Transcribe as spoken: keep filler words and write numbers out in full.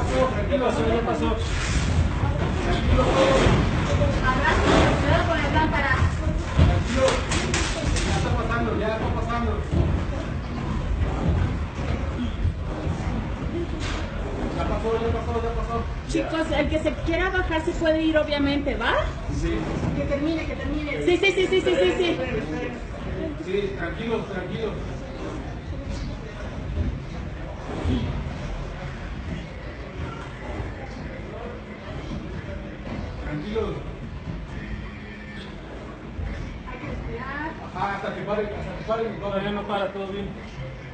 pasó, tranquilo, ya pasó. Tranquilo. Cuidado con la lámpara. Tranquilo. Ya está pasando, ya está pasando. Ya pasó, ya pasó, ya pasó. Chicos, el que se quiera bajar se puede ir, obviamente, ¿va? Sí. Que termine, que termine. Sí, sí, sí, sí, sí, sí, sí. Sí, tranquilos, tranquilos. Tranquilos. Hay que esperar. Ajá, hasta que pare, hasta que pare. Todavía no para, todo bien.